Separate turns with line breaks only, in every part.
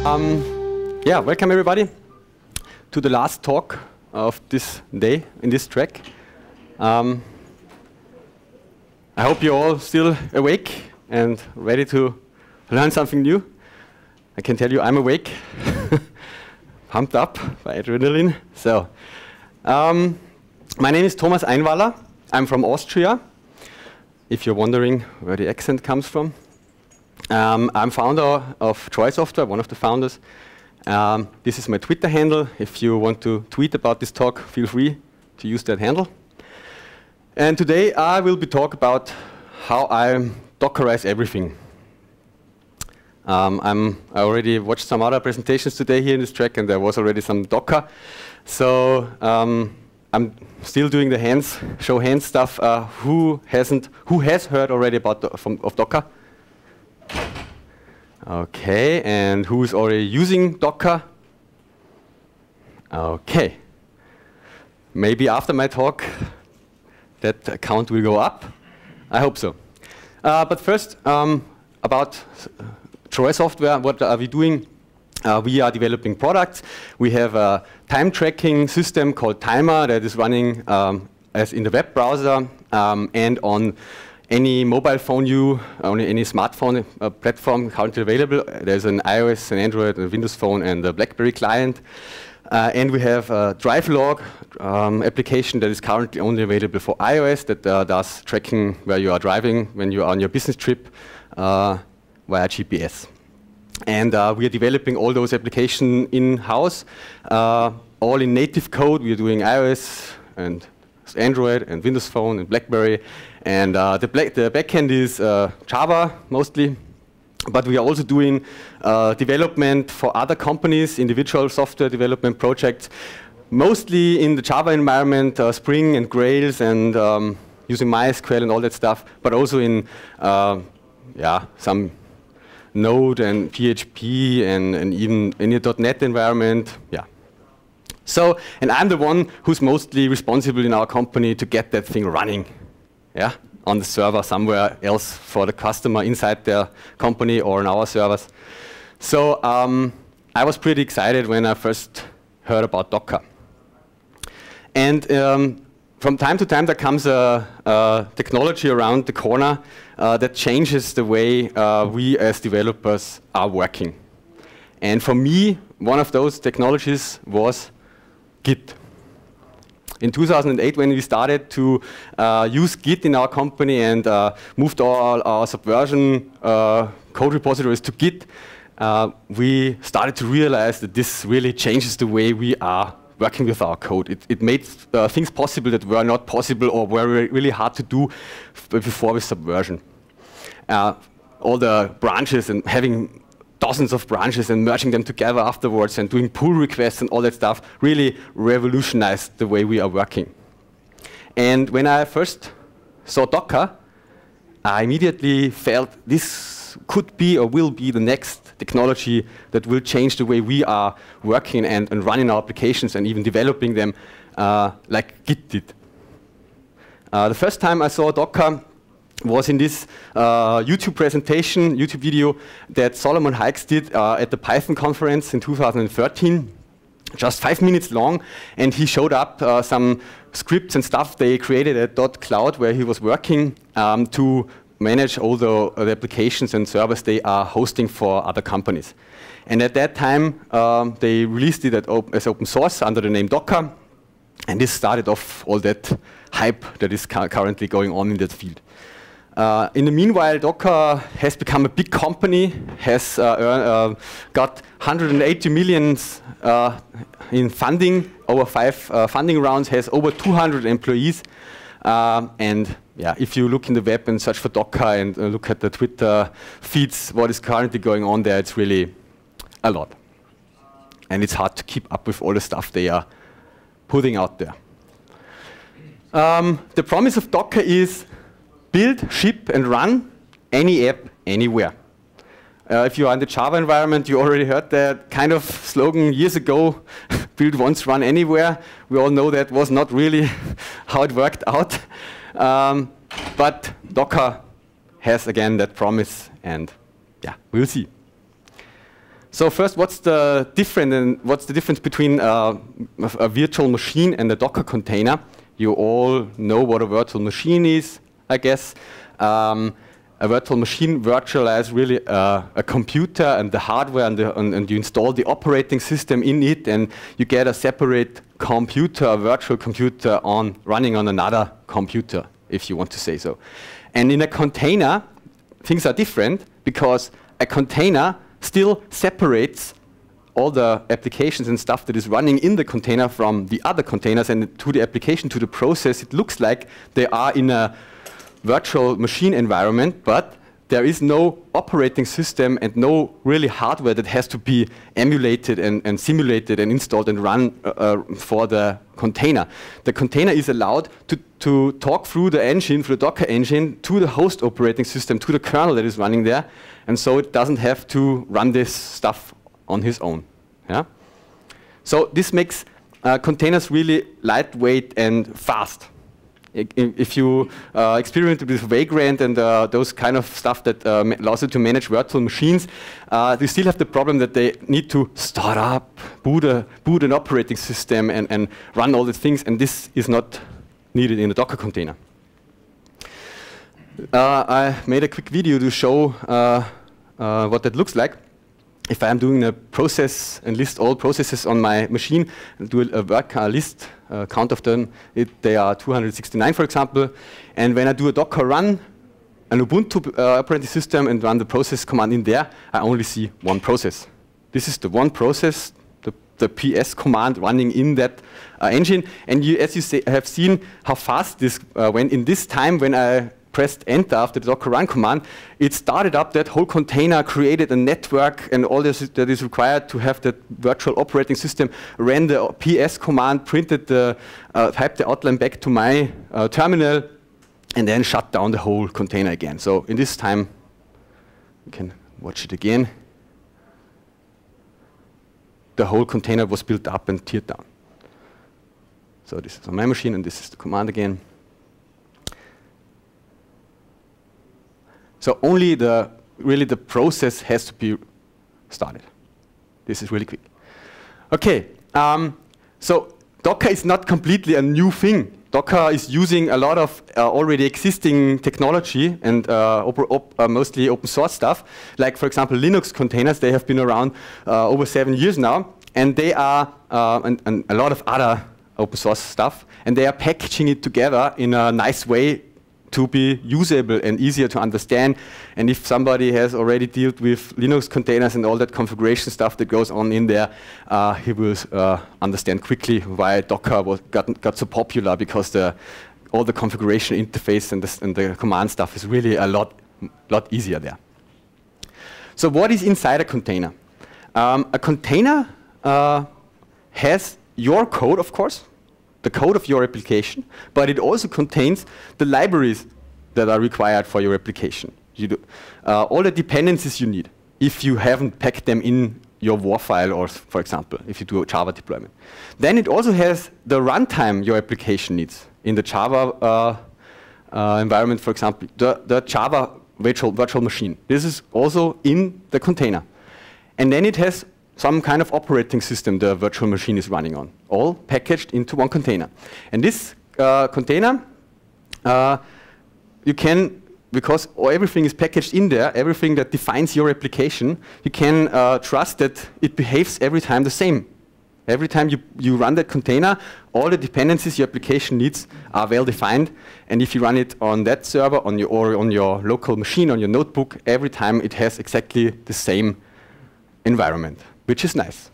Yeah, welcome everybody to the last talk of this day in this track. I hope you're all still awake and ready to learn something new. I can tell you I'm awake, pumped up by adrenaline. So, my name is Thomas Einwaller. I'm from Austria, if you're wondering where the accent comes from. I'm founder of Troy Software, one of the founders. This is my Twitter handle. If you want to tweet about this talk, feel free to use that handle. And today I will be talking about how I Dockerize everything. I already watched some other presentations today here in this track, and there was already some Docker. So I'm still doing the show hands stuff. Who has heard already about of Docker? Okay, and who is already using Docker? Okay. Maybe after my talk, that count will go up. I hope so. But first, about Troy Software, what are we doing? We are developing products. We have a time tracking system called Timer that is running as in the web browser and on any mobile phone any smartphone platform currently available. There's an iOS, an Android, a Windows Phone, and a BlackBerry client. And we have a DriveLog application that is currently only available for iOS that does tracking where you are driving when you are on your business trip via GPS. And we are developing all those applications in-house, all in native code. We are doing iOS and Android and Windows Phone and BlackBerry. And the backend is Java mostly. But we are also doing development for other companies, individual software development projects, mostly in the Java environment, Spring and Grails, and using MySQL and all that stuff, but also in some Node and PHP and even in a .NET environment. Yeah. So, and I'm the one who's mostly responsible in our company to get that thing running. Yeah, on the server somewhere else for the customer inside their company or on our servers. So I was pretty excited when I first heard about Docker. And from time to time there comes a technology around the corner that changes the way we as developers are working. And for me, one of those technologies was Git. In 2008, when we started to use Git in our company and moved all our Subversion code repositories to Git, we started to realize that this really changes the way we are working with our code. It made things possible that were not possible or were really hard to do before with Subversion. All the branches and having dozens of branches and merging them together afterwards and doing pull requests and all that stuff really revolutionized the way we are working. And when I first saw Docker, I immediately felt this could be or will be the next technology that will change the way we are working and running our applications and even developing them like Git did. The first time I saw Docker was in this YouTube video that Solomon Hykes did at the Python conference in 2013, just 5 minutes long, and he showed up some scripts and stuff they created at .cloud where he was working to manage all the applications and servers they are hosting for other companies. And at that time, they released it as open source under the name Docker, and this started off all that hype that is currently going on in that field. In the meanwhile, Docker has become a big company, has got 180 million in funding, over 5 funding rounds, has over 200 employees. And yeah, if you look in the web and search for Docker and look at the Twitter feeds, what is currently going on there, it's really a lot. And it's hard to keep up with all the stuff they are putting out there. The promise of Docker is build, ship, and run any app, anywhere. If you are in the Java environment, you already heard that kind of slogan years ago, build once, run anywhere. We all know that was not really how it worked out. But Docker has, again, that promise, and yeah, we'll see. So first, what's the difference between a virtual machine and a Docker container? You all know what a virtual machine is, I guess. A virtual machine virtualizes really a computer and the hardware, and you install the operating system in it, and you get a separate computer, a virtual computer, running on another computer, if you want to say so. And in a container, things are different, because a container still separates all the applications and stuff that is running in the container from the other containers, and to the application, to the process, it looks like they are in a virtual machine environment, but there is no operating system and no really hardware that has to be emulated and simulated and installed and run for the container. The container is allowed to talk through the engine, through the Docker engine, to the host operating system, to the kernel that is running there, and so it doesn't have to run this stuff on his own. Yeah? So this makes containers really lightweight and fast. If you experiment with Vagrant and those kind of stuff that allows you to manage virtual machines, they still have the problem that they need to start up, boot an operating system, and run all the things, and this is not needed in a Docker container. I made a quick video to show what that looks like. If I am doing a process and list all processes on my machine, and do a work list count of them, they are 269, for example. And when I do a Docker run, an Ubuntu operating system, and run the process command in there, I only see one process. This is the one process, the PS command running in that engine. And as you have seen how fast this went in this time when I pressed enter after the Docker run command, it started up that whole container, created a network, and all this that is required to have that virtual operating system, ran the PS command, printed typed the outline back to my terminal, and then shut down the whole container again. So in this time, you can watch it again. The whole container was built up and teared down. So this is on my machine, and this is the command again. So only really the process has to be started. This is really quick. Okay, so Docker is not completely a new thing. Docker is using a lot of already existing technology and mostly open source stuff. Like, for example, Linux containers, they have been around over 7 years now, and they are, and a lot of other open source stuff, and they are packaging it together in a nice way to be usable and easier to understand. And if somebody has already dealt with Linux containers and all that configuration stuff that goes on in there, he will understand quickly why Docker got so popular, because all the configuration interface and the command stuff is really a lot easier there. So what is inside a container? A container has your code, of course, the code of your application, but it also contains the libraries that are required for your application. All the dependencies you need, if you haven't packed them in your WAR file, or for example, if you do a Java deployment. Then it also has the runtime your application needs. In the Java environment, for example, the Java virtual machine. This is also in the container. And then it has some kind of operating system the virtual machine is running on, all packaged into one container. And this container, you can, because everything is packaged in there, everything that defines your application, you can trust that it behaves every time the same. Every time you run that container, all the dependencies your application needs are well defined. And if you run it on that server, or on your local machine, on your notebook, every time it has exactly the same environment, which is nice.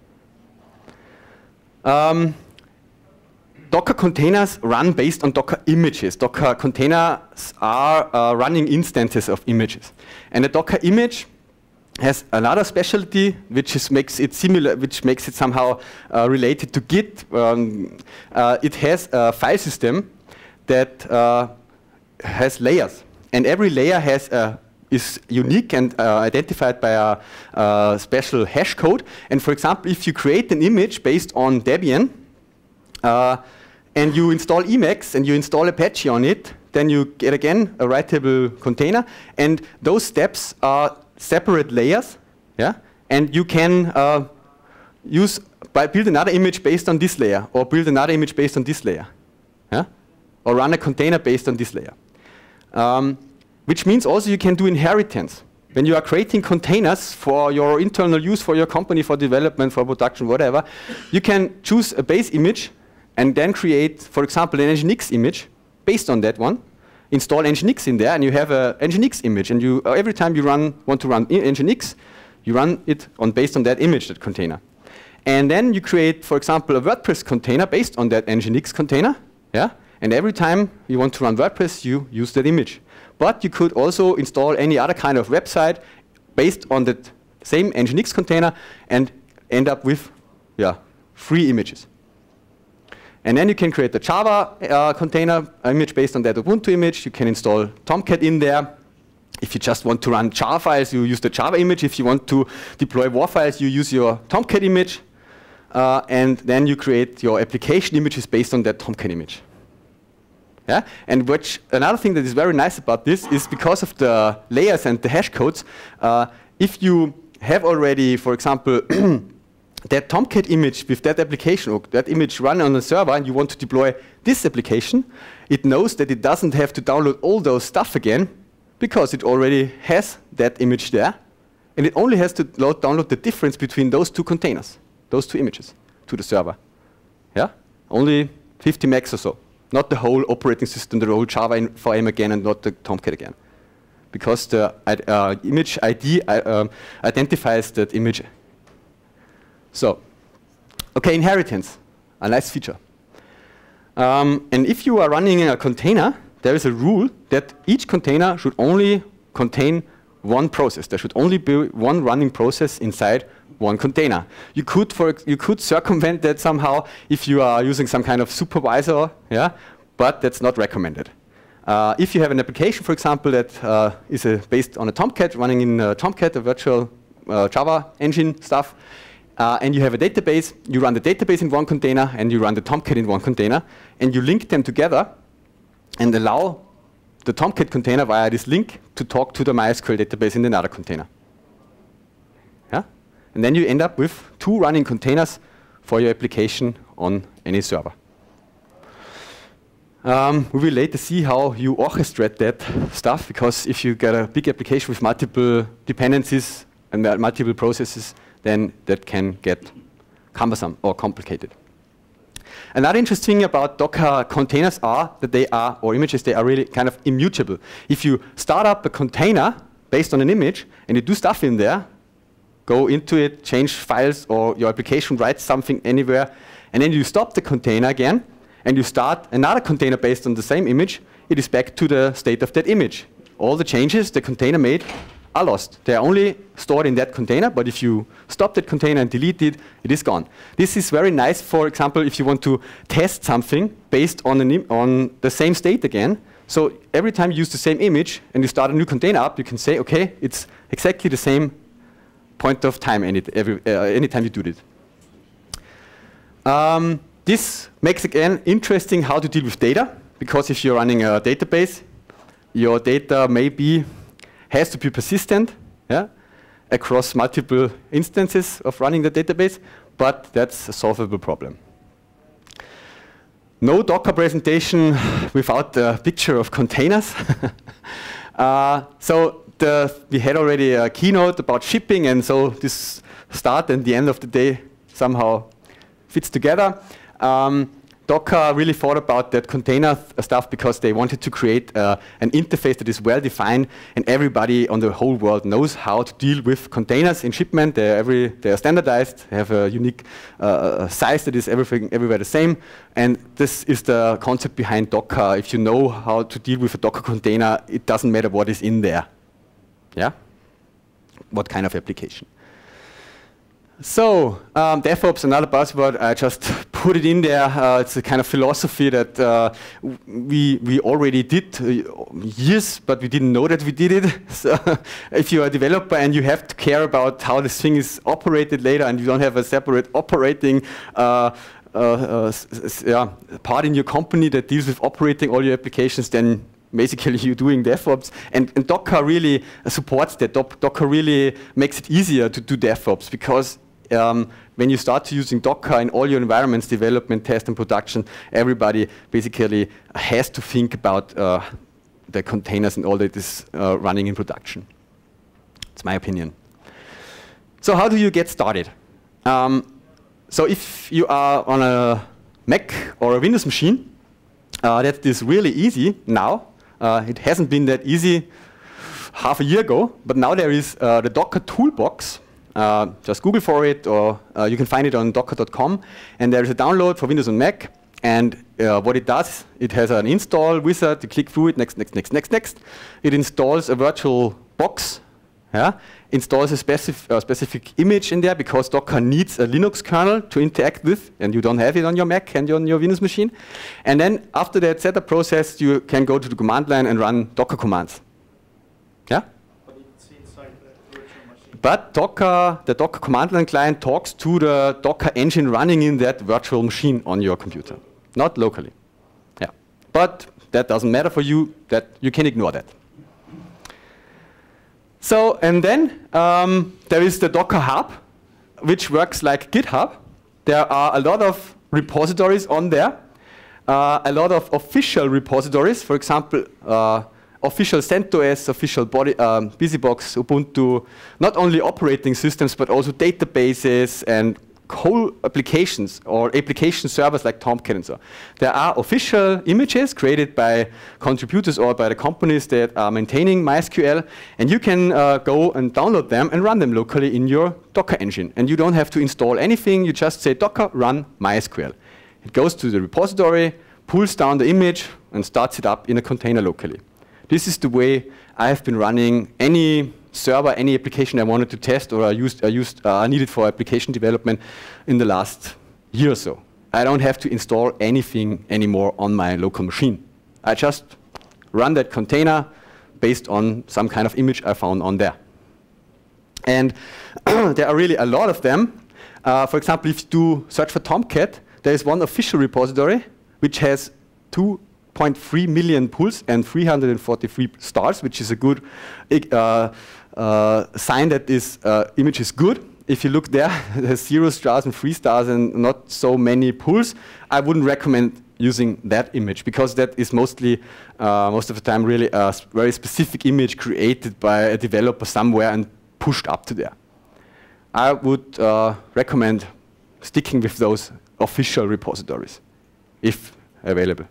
Docker containers run based on Docker images. Docker containers are running instances of images. And a Docker image has another specialty which makes it somehow related to Git. It has a file system that has layers. And every layer is unique and identified by a special hash code. And for example, if you create an image based on Debian, and you install Emacs and you install Apache on it, then you get again a writable container. And those steps are separate layers, yeah? and you can build another image based on this layer, or build another image based on this layer, yeah? Or run a container based on this layer. Which means also you can do inheritance. When you are creating containers for your internal use, for your company, for development, for production, whatever, you can choose a base image and then create, for example, an Nginx image based on that one. Install Nginx in there, and you have an Nginx image. And you, every time you want to run Nginx, you run it based on that image, that container. And then you create, for example, a WordPress container based on that Nginx container. Yeah? And every time you want to run WordPress, you use that image. But you could also install any other kind of website based on that same Nginx container and end up with free images. And then you can create the Java container image based on that Ubuntu image. You can install Tomcat in there. If you just want to run jar files, you use the Java image. If you want to deploy WAR files, you use your Tomcat image. And then you create your application images based on that Tomcat image. Yeah? And another thing that is very nice about this is because of the layers and the hash codes, if you have already, for example, that Tomcat image with that application, or that image run on a server, and you want to deploy this application, it knows that it doesn't have to download all those stuff again, because it already has that image there, and it only has to download the difference between those two containers, those two images, to the server. Yeah? Only 50 megs or so. Not the whole operating system, the whole Java VM again, and not the Tomcat again. Because the image ID identifies that image. So, okay, inheritance, a nice feature. And if you are running in a container, there is a rule that each container should only contain one process. There should only be one running process inside one container. You could circumvent that somehow if you are using some kind of supervisor, yeah, but that's not recommended. If you have an application, for example, that is based on a Tomcat, running in Tomcat, a virtual Java engine stuff, and you have a database, you run the database in one container, and you run the Tomcat in one container, and you link them together and allow the Tomcat container via this link to talk to the MySQL database in another container. And then you end up with two running containers for your application on any server. We will later see how you orchestrate that stuff, because if you get a big application with multiple dependencies and multiple processes, then that can get cumbersome or complicated. Another interesting thing about Docker containers are that they are, or images, they are really kind of immutable. If you start up a container based on an image and you do stuff in there, go into it, change files, or your application writes something anywhere, and then you stop the container again, and you start another container based on the same image, it is back to the state of that image. All the changes the container made are lost. They are only stored in that container, but if you stop that container and delete it, it is gone. This is very nice, for example, if you want to test something based on the same state again. So every time you use the same image and you start a new container up, you can say, okay, it's exactly the same point of time anytime you do it. This makes, again, interesting how to deal with data, because if you're running a database, your data has to be persistent, yeah, across multiple instances of running the database, but that's a solvable problem. No Docker presentation without a picture of containers. We had already a keynote about shipping, and so this start and the end of the day somehow fits together. Docker really thought about that container stuff because they wanted to create an interface that is well defined, and everybody on the whole world knows how to deal with containers in shipment. They are standardized, they have a unique size that is everywhere the same, and this is the concept behind Docker. If you know how to deal with a Docker container, it doesn't matter what is in there. Yeah? What kind of application? So, DevOps, another buzzword, I just put it in there. It's a kind of philosophy that we already did years, but we didn't know that we did it. So if you're a developer and you have to care about how this thing is operated later, and you don't have a separate operating part in your company that deals with operating all your applications, then basically you're doing DevOps, and Docker really supports that. Docker really makes it easier to do DevOps, because when you start to using Docker in all your environments, development, test, and production, everybody basically has to think about the containers and all that is running in production. It's my opinion. So how do you get started? So if you are on a Mac or a Windows machine, that is really easy now. It hasn't been that easy half a year ago, but now there is the Docker Toolbox. Just Google for it, or you can find it on docker.com. And there is a download for Windows and Mac. And what it does, it has an install wizard. You click through it, next, next, next, next, next. It installs a virtual box. Yeah? Installs a specific image in there, because Docker needs a Linux kernel to interact with, and you don't have it on your Mac and on your Windows machine. And then after that setup process, you can go to the command line and run Docker commands. Yeah?
But it's inside the virtual machine.
But Docker, the Docker command line client talks to the Docker engine running in that virtual machine on your computer, not locally. Yeah. But that doesn't matter for you, that you can ignore that. So, and then there is the Docker Hub, which works like GitHub. There are a lot of repositories on there, a lot of official repositories, for example, official CentOS, official BusyBox, Ubuntu, not only operating systems, but also databases and whole applications or application servers like Tomcat and so. There are official images created by contributors or by the companies that are maintaining MySQL, and you can go and download them and run them locally in your Docker engine. And you don't have to install anything, you just say Docker run MySQL. It goes to the repository, pulls down the image, and starts it up in a container locally. This is the way I have been running any server, any application I wanted to test or I needed for application development in the last year or so. I don't have to install anything anymore on my local machine. I just run that container based on some kind of image I found on there. And there are really a lot of them. For example, if you do search for Tomcat, there is one official repository which has 2.3 million pulls and 343 stars, which is a good sign that this image is good. If you look there, there's 0 stars and 3 stars and not so many pulls. I wouldn't recommend using that image, because that is mostly, most of the time, really a very specific image created by a developer somewhere and pushed up to there. I would recommend sticking with those official repositories, if available.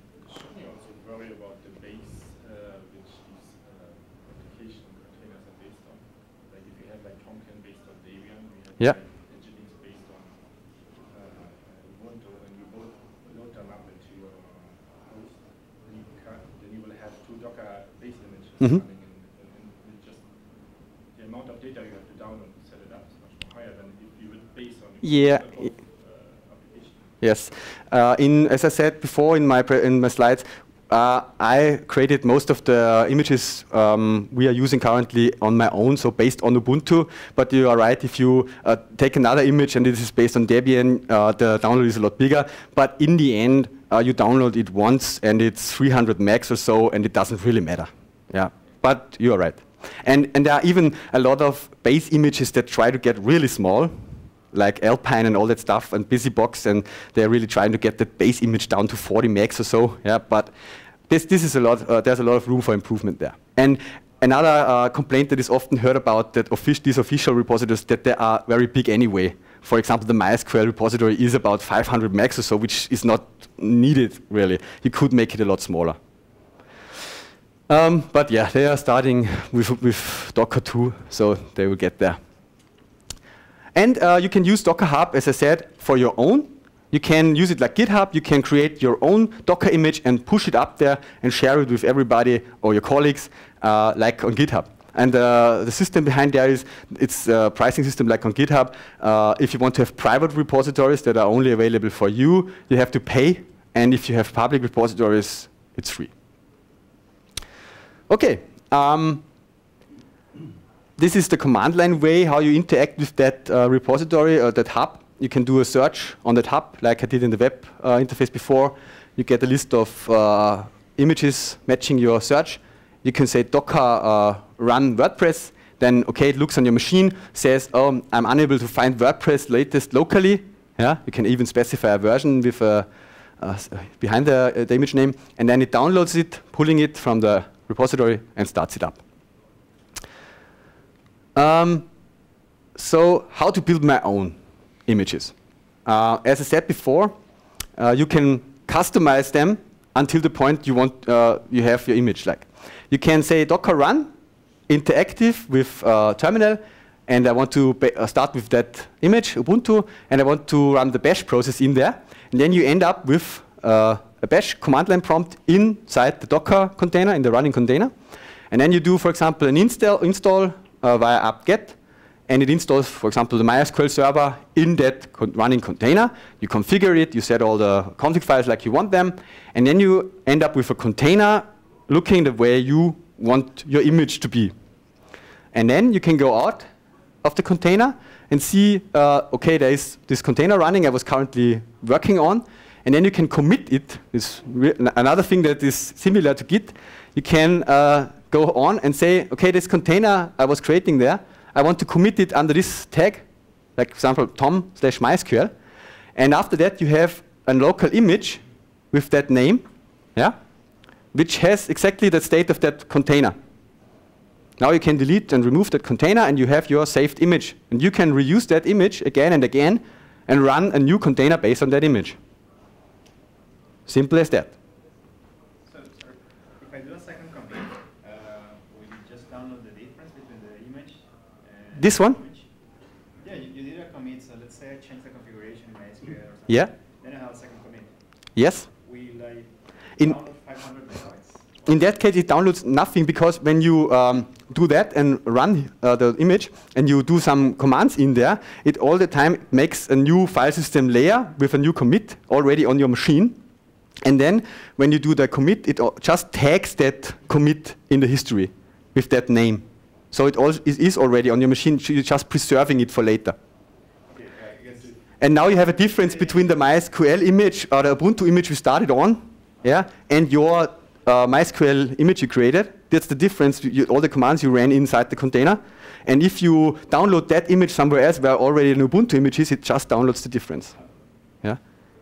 Yeah.
Engines based on Ubuntu, and you both load them up into your host, then you will have 2 Docker base images running, and just the amount of data you have to download and set it up is much more higher than if you would base on application.
Yes. As I said before in my slides, I created most of the images we are using currently on my own, so based on Ubuntu. But you are right, if you take another image and this is based on Debian, the download is a lot bigger. But in the end, you download it once and it's 300 megs or so, and it doesn't really matter. Yeah, but you are right. And there are even a lot of base images that try to get really small, like Alpine and all that stuff, and BusyBox, and they're really trying to get the base image down to 40 megs or so. Yeah, but this is a lot. There's a lot of room for improvement there. And another complaint that is often heard about these official repositories, that they are very big anyway. For example, the MySQL repository is about 500 megs or so, which is not needed really. You could make it a lot smaller. But yeah, they are starting with Docker too, so they will get there. And you can use Docker Hub, as I said, for your own. You can use it like GitHub. You can create your own Docker image and push it up there and share it with everybody or your colleagues, like on GitHub. And the system behind there is, it's a pricing system like on GitHub. If you want to have private repositories that are only available for you, you have to pay. And if you have public repositories, it's free. Okay. This is the command line way, how you interact with that repository or that hub. You can do a search on that hub, like I did in the web interface before. You get a list of images matching your search, you can say docker run WordPress. Then, okay, it looks on your machine, says, oh, I'm unable to find WordPress latest locally. Yeah, you can even specify a version with behind the image name, and then it downloads it, pulling it from the repository, and starts it up. So, how to build my own images? As I said before, you can customize them until the point you want you have your image. Like, you can say docker run interactive with terminal, and I want to start with that image, Ubuntu, and I want to run the bash process in there. And then you end up with a bash command line prompt inside the Docker container, in the running container. And then you do, for example, an install via apt-get, and it installs, for example, the MySQL server in that running container. You configure it, you set all the config files like you want them, and then you end up with a container looking the way you want your image to be. And then you can go out of the container and see, okay, there is this container running I was currently working on, and then you can commit it. It's another thing that is similar to Git. You can go on and say, okay, this container I was creating there, I want to commit it under this tag, like for example, tom/mysql. And after that, you have a local image with that name, yeah, which has exactly the state of that container. Now you can delete and remove that container, and you have your saved image. And you can reuse that image again and again and run a new container based on that image. Simple as that.
So, sorry, if I do a second commit, will you just download the difference between the image and
this one?
image? Yeah, you did a commit, so let's say I change the configuration in MySQL or something.
Yeah.
Then I have a second commit.
Yes.
Will I
In
download 500 megabytes?
In that case, it downloads nothing, because when you do that and run the image and you do some commands in there, it all the time makes a new file system layer with a new commit already on your machine. And then when you do the commit, it just tags that commit in the history with that name. So it is already on your machine, you're just preserving it for later.
Okay, I guess
And now you have a difference between the MySQL image or the Ubuntu image we started on, yeah, and your MySQL image you created. That's the difference, all the commands you ran inside the container. And if you download that image somewhere else where already an Ubuntu image is, it just downloads the difference. Yeah.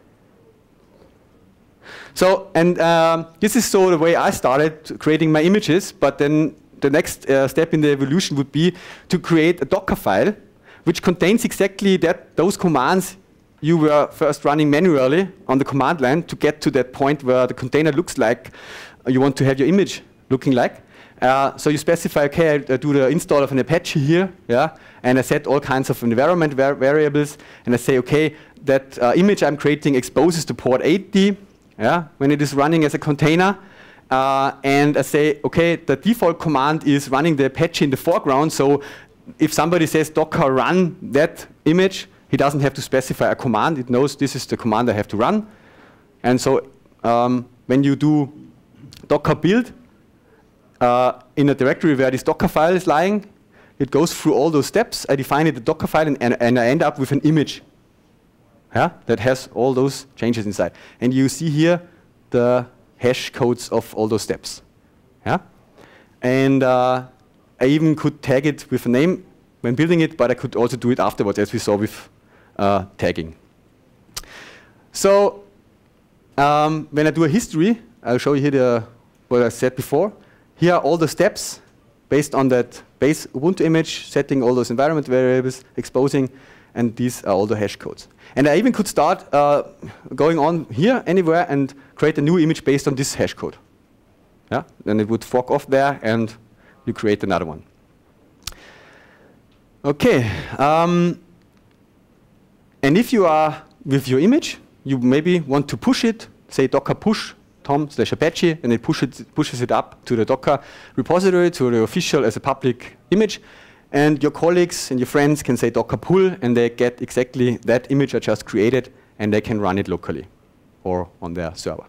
So, and this is so the way I started creating my images, but then the next step in the evolution would be to create a Docker file which contains exactly those commands you were first running manually on the command line to get to that point where the container looks like you want to have your image looking like. So you specify, okay, I do the install of an Apache here, yeah, and I set all kinds of environment variables, and I say, okay, that image I'm creating exposes to port 80, yeah, when it is running as a container, and I say, okay, the default command is running the Apache in the foreground, so if somebody says docker run that image, he doesn't have to specify a command, it knows this is the command I have to run. And so when you do docker build in a directory where this Docker file is lying, it goes through all those steps, I define it the Docker file, and I end up with an image, yeah, that has all those changes inside. And you see here the hash codes of all those steps. Yeah? And I even could tag it with a name when building it, but I could also do it afterwards, as we saw with tagging. So when I do a history, I'll show you here what I said before. Here are all the steps based on that base Ubuntu image, setting all those environment variables, exposing, and these are all the hash codes. And I even could start going on here anywhere and create a new image based on this hash code. Yeah? Then it would fork off there, and you create another one. Okay. And if you are with your image, you maybe want to push it, say docker push tom/Apache, and it pushes it up to the Docker repository, to the official as a public image. And your colleagues and your friends can say docker pull, and they get exactly that image I just created, and they can run it locally or on their server.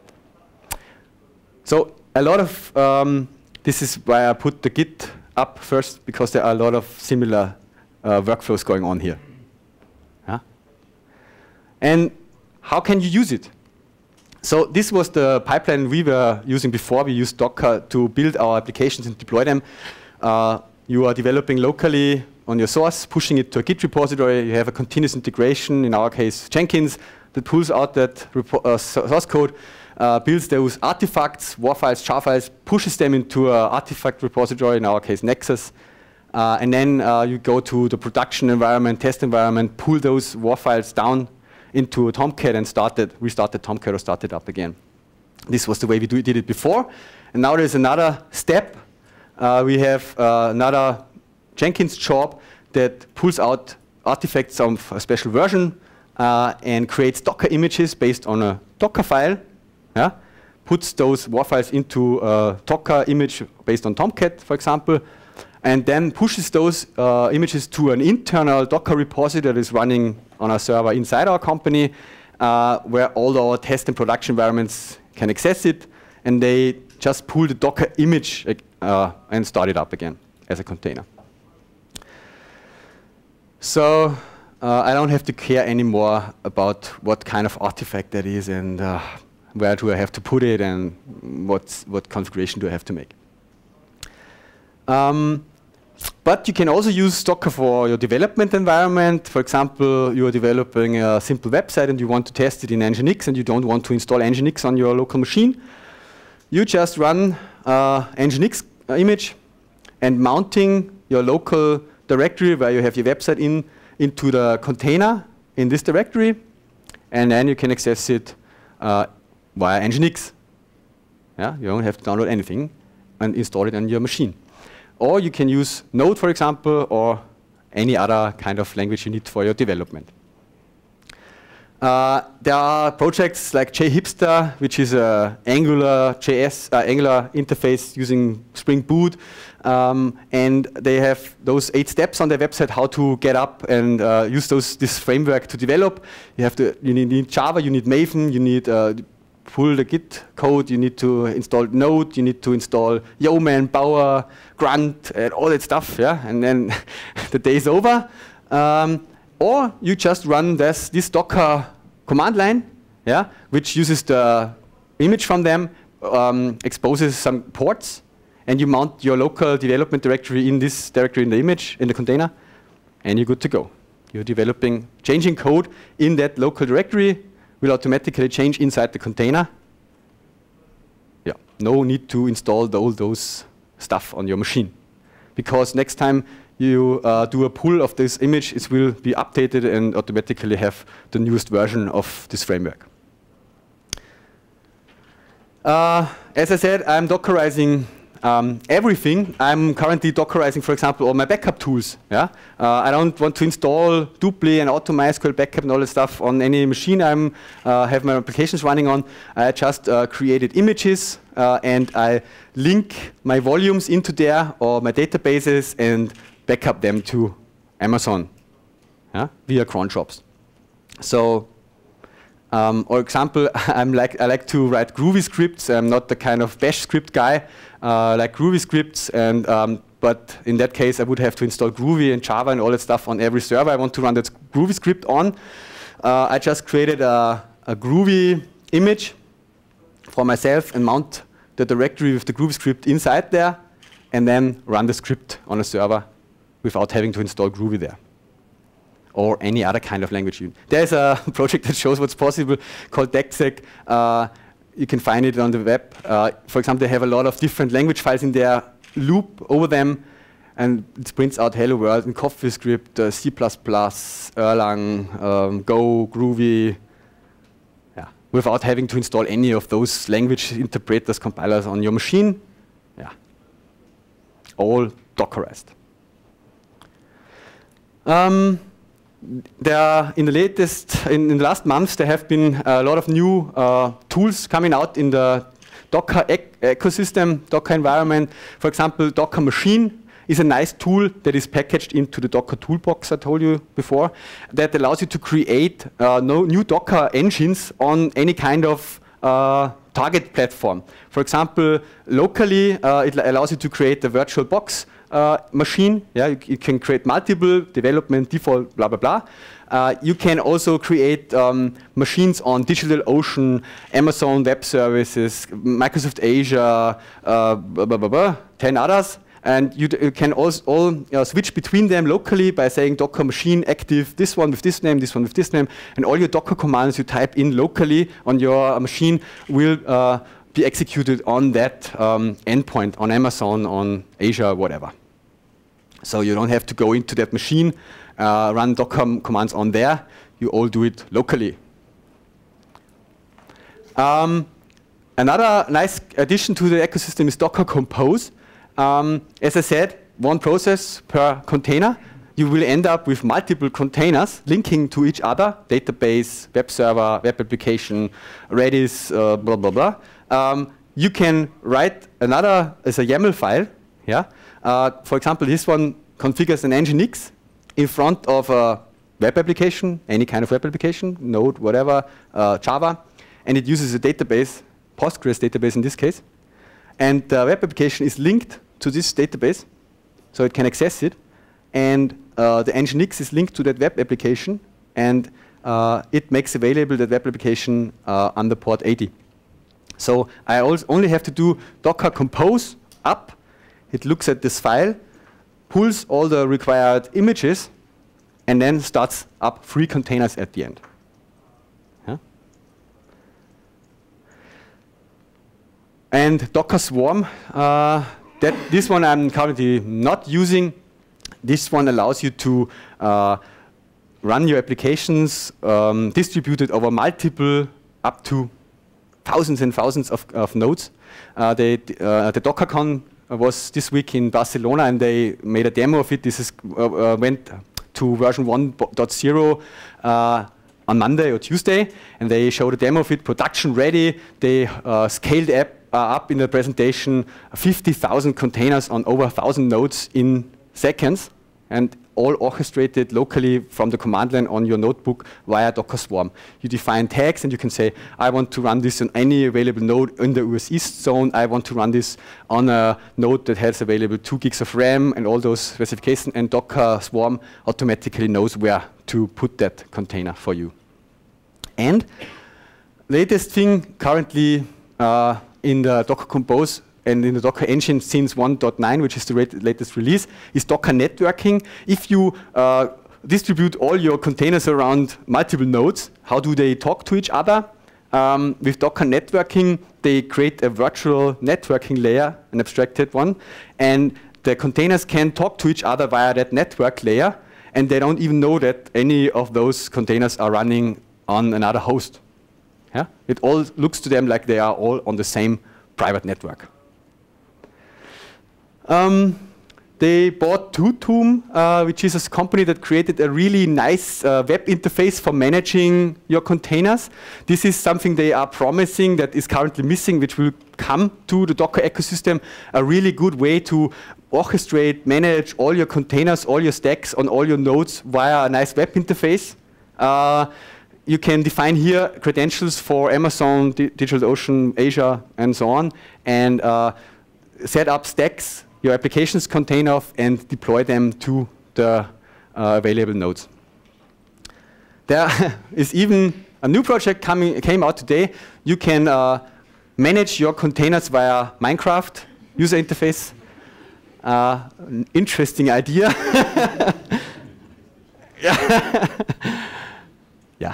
So a lot of, this is why I put the Git up first, because there are a lot of similar workflows going on here. Yeah? And how can you use it? So this was the pipeline we were using before. We used Docker to build our applications and deploy them. You are developing locally on your source, pushing it to a Git repository. You have a continuous integration, in our case Jenkins, that pulls out that source code, builds those artifacts, WAR files, jar files, pushes them into an artifact repository, in our case Nexus. And then you go to the production environment, test environment, pull those WAR files down into a Tomcat and restart the Tomcat or start it up again. This was the way we did it before. And now there's another step. We have another Jenkins job that pulls out artifacts of a special version and creates Docker images based on a Docker file. Yeah? Puts those WAR files into a Docker image based on Tomcat, for example, and then pushes those images to an internal Docker repository that is running on a server inside our company, where all our test and production environments can access it, and they just pull the Docker image and start it up again as a container. So I don't have to care anymore about what kind of artifact that is and where do I have to put it and what configuration do I have to make. But you can also use Docker for your development environment. For example, you are developing a simple website and you want to test it in Nginx and you don't want to install Nginx on your local machine. You just run Nginx image and mounting your local directory where you have your website into the container in this directory, and then you can access it via Nginx. Yeah, you don't have to download anything and install it on your machine. Or you can use Node, for example, or any other kind of language you need for your development. There are projects like JHipster, which is an Angular interface using Spring Boot, and they have those 8 steps on their website how to get up and use this framework to develop. You need Java, you need Maven, you need pull the Git code, you need to install Node, you need to install Yeoman, Bower, Grunt, and all that stuff, yeah, and then the day is over. Or you just run this Docker command line, yeah, which uses the image from them, exposes some ports, and you mount your local development directory in this directory in the image, in the container, and you're good to go. You're changing code in that local directory will automatically change inside the container. Yeah, no need to install all those stuff on your machine. Because next time you do a pull of this image, it will be updated and automatically have the newest version of this framework. As I said, I'm Dockerizing everything. I'm currently Dockerizing, for example, all my backup tools. Yeah? I don't want to install Dupli and AutoMySQL backup and all that stuff on any machine I have my applications running on. I just created images and I link my volumes into there or my databases and backup them to Amazon, yeah, via cron jobs. So, for example, I like to write Groovy scripts. I'm not the kind of bash script guy. Like Groovy scripts, and but in that case, I would have to install Groovy and Java and all that stuff on every server I want to run that Groovy script on. I just created a Groovy image for myself and mount the directory with the Groovy script inside there, and then run the script on a server without having to install Groovy there. Or any other kind of language. There's a project that shows what's possible called DECSEC. You can find it on the web. For example, they have a lot of different language files in their loop over them, and it prints out Hello World in CoffeeScript, C++, Erlang, Go, Groovy, yeah, without having to install any of those language interpreters, compilers on your machine. Yeah, all Dockerized. There are in the last months, there have been a lot of new tools coming out in the Docker ecosystem, Docker environment. For example, Docker Machine is a nice tool that is packaged into the Docker Toolbox I told you before, that allows you to create new Docker engines on any kind of target platform. For example, locally, it allows you to create a virtual box machine. Yeah, you can create multiple development, default, blah, blah, blah. You can also create machines on DigitalOcean, Amazon Web Services, Microsoft Azure, blah, blah, blah, blah, 10 others. And you can also switch between them locally by saying Docker machine active, this one with this name, this one with this name, and all your Docker commands you type in locally on your machine will be executed on that endpoint, on Amazon, on Azure, whatever. So you don't have to go into that machine, run Docker commands on there. You all do it locally. Another nice addition to the ecosystem is Docker Compose. As I said, one process per container. You will end up with multiple containers linking to each other, database, web server, web application, Redis, blah, blah, blah. You can write another as a YAML file. Yeah? For example, this one configures an Nginx in front of a web application, any kind of web application, Node, whatever, Java, and it uses a database, Postgres database in this case. And the web application is linked to this database, so it can access it. And the Nginx is linked to that web application, and it makes available that web application under port 80. So I only have to do Docker Compose up. It looks at this file, pulls all the required images, and then starts up 3 containers at the end. Yeah? And Docker Swarm, this one I'm currently not using. This one allows you to run your applications distributed over multiple, up to thousands and thousands of nodes. The DockerCon was this week in Barcelona, and they made a demo of it. This is, went to version 1.0 on Monday or Tuesday, and they showed a demo of it, production ready. They scaled up in the presentation 50,000 containers on over 1,000 nodes in seconds, and all orchestrated locally from the command line on your notebook via Docker Swarm. You define tags, and you can say, I want to run this on any available node in the US East zone. I want to run this on a node that has available 2 gigs of RAM and all those specifications, and Docker Swarm automatically knows where to put that container for you. And latest thing currently in the Docker Compose and in the Docker engine since 1.9, which is the latest release, is Docker networking. If you distribute all your containers around multiple nodes, how do they talk to each other? With Docker networking, they create a virtual networking layer, an abstracted one, and the containers can talk to each other via that network layer, and they don't even know that any of those containers are running on another host. Yeah? It all looks to them like they are all on the same private network. They bought Tutum, which is a company that created a really nice web interface for managing your containers. This is something they are promising that is currently missing, which will come to the Docker ecosystem, a really good way to orchestrate, manage all your containers, all your stacks on all your nodes via a nice web interface. You can define here credentials for Amazon, DigitalOcean, Azure, and so on, and set up stacks your applications contain of and deploy them to the available nodes. There is even a new project came out today. You can manage your containers via Minecraft user interface. Interesting idea. Yeah,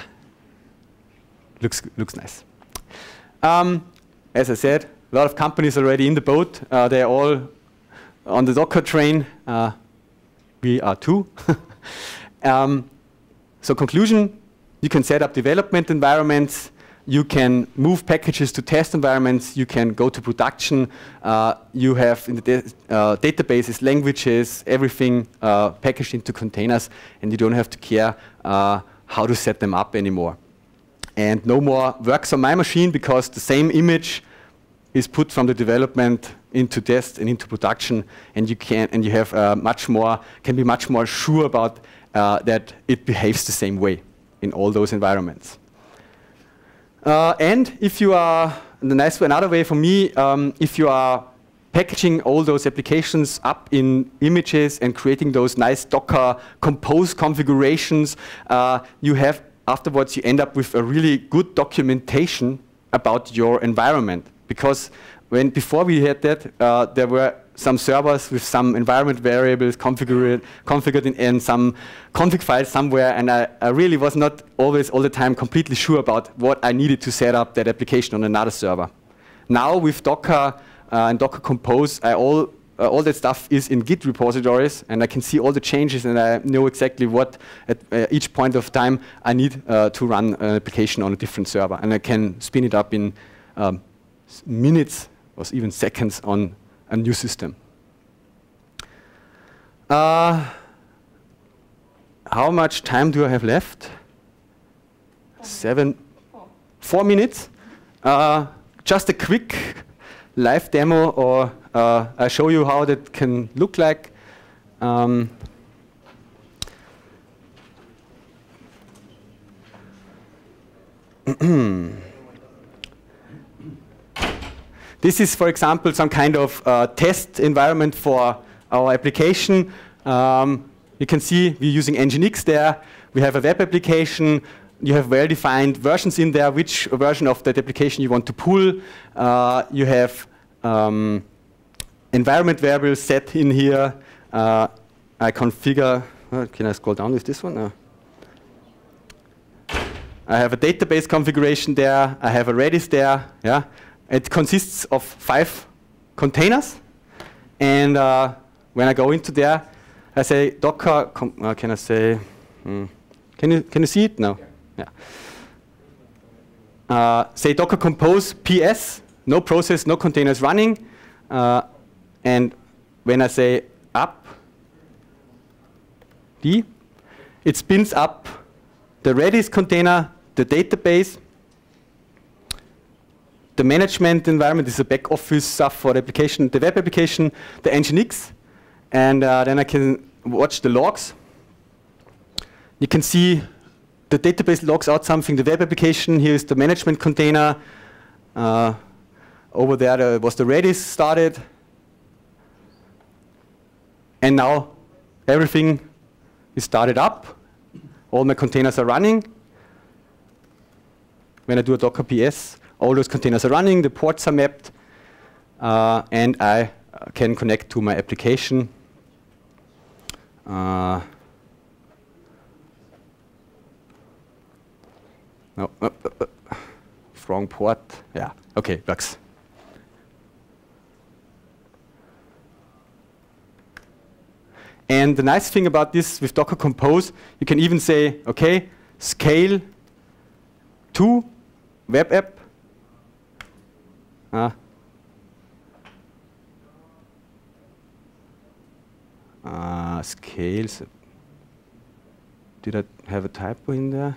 looks nice. As I said, a lot of companies already in the boat. They're all on the Docker train. We are too. So conclusion, you can set up development environments. You can move packages to test environments. You can go to production. You have in the databases, languages, everything packaged into containers, and you don't have to care how to set them up anymore. And no more works on my machine, because the same image is put from the development into test and into production, and you can be much more sure about that it behaves the same way in all those environments. And if you are another way for me, if you are packaging all those applications up in images and creating those nice Docker Compose configurations, you have afterwards you end up with a really good documentation about your environment. Because before we had that, there were some servers with some environment variables configured in some config file somewhere, and I really was not always all the time completely sure about what I needed to set up that application on another server. Now with Docker and Docker Compose, all that stuff is in Git repositories, and I can see all the changes, and I know exactly what at each point of time I need to run an application on a different server, and I can spin it up in minutes or even seconds on a new system. How much time do I have left? 4 minutes. Just a quick live demo, or I show you how that can look like. This is, for example, some kind of test environment for our application. You can see we're using Nginx there. We have a web application. You have well-defined versions in there, which version of that application you want to pull. You have environment variables set in here. I configure, can I scroll down with this one? I have a database configuration there. I have a Redis there. Yeah. It consists of 5 containers, and when I go into there, I say Docker. Can I say? Can you see it? No. Yeah. Say Docker Compose PS. No process, no containers running, and when I say up D, it spins up the Redis container, the database. The management environment is a back office stuff for the application, the web application, the Nginx, and then I can watch the logs. You can see the database logs out something, the web application, here is the management container. Over there was the Redis started. And now everything is started up. All my containers are running. When I do a Docker PS, all those containers are running, the ports are mapped, and I can connect to my application. No, wrong port. Yeah, okay, works. And the nice thing about this with Docker Compose, you can even say, okay, scale to web app. Scales. Did I have a typo in there?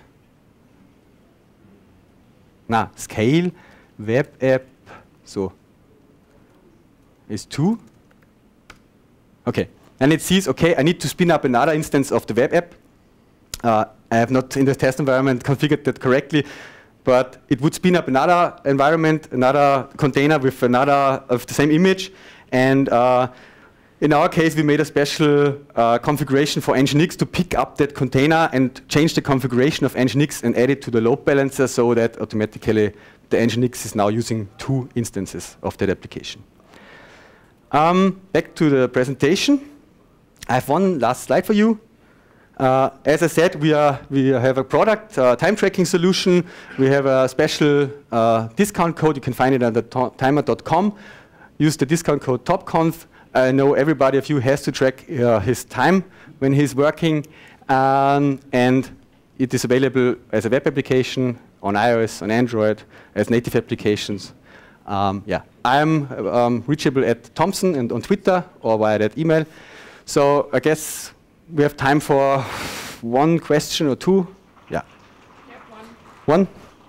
Scale web app. So is 2. Okay, and it sees, okay, I need to spin up another instance of the web app. I have not in the test environment configured that correctly, but it would spin up another environment, another container with another of the same image. And in our case, we made a special configuration for Nginx to pick up that container and change the configuration of Nginx and add it to the load balancer so that automatically the Nginx is now using 2 instances of that application. Back to the presentation. I have one last slide for you. As I said, we have a product time tracking solution. We have a special discount code. You can find it at timer.com. Use the discount code TOPCONF. I know everybody of you has to track his time when he's working, and it is available as a web application on iOS, on Android, as native applications. Yeah, I'm reachable at Thompson and on Twitter or via that email. So I guess we have time for 1 question or 2. Yeah.
Yeah,
one.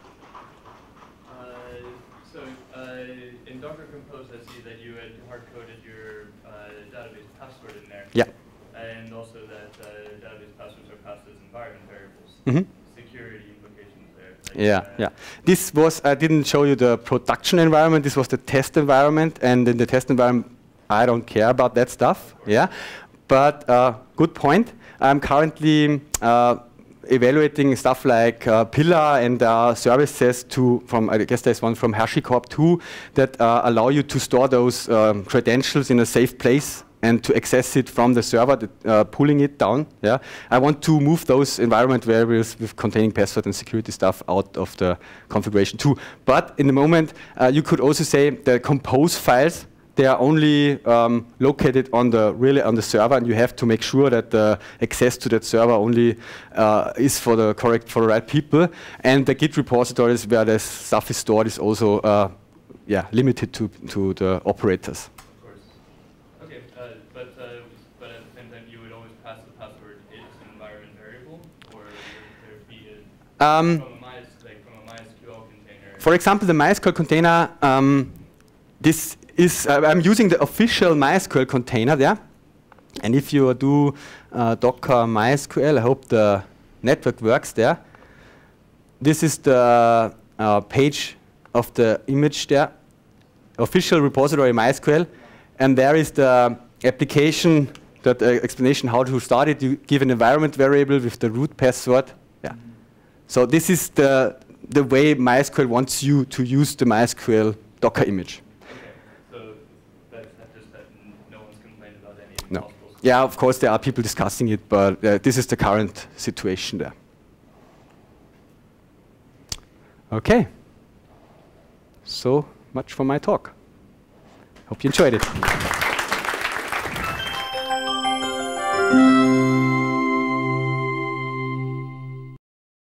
In Docker Compose, I see that you had hard-coded your database password in there.
Yeah.
And also that database passwords are passed as environment variables.
Mm-hmm.
Security implications there.
Yeah. This was, I didn't show you the production environment, this was the test environment, and in the test environment, I don't care about that stuff, yeah. But good point. I'm currently evaluating stuff like Pillar and services from, I guess there's one from HashiCorp too, that allow you to store those credentials in a safe place and to access it from the server, pulling it down. Yeah, I want to move those environment variables with containing password and security stuff out of the configuration too. But in the moment, you could also say the compose files, they are only located on the server, and you have to make sure that the access to that server only is for the right people. And the Git repositories where the stuff is stored is also limited to the operators.
But at the same time, you would always pass the password into an environment variable, or would there be from a MySQL container?
For example, the MySQL container, this is I'm using the official MySQL container there, and if you do Docker MySQL, I hope the network works there. This is the page of the image there, official repository MySQL, and there is the application, that explanation how to start it. You give an environment variable with the root password. Yeah. So this is the way MySQL wants you to use the MySQL Docker image.
Okay. So that's just that no one's complained about any
No.
possible stuff.
Yeah, of course there are people discussing it, but this is the current situation there. Okay. So much for my talk. Hope you enjoyed it.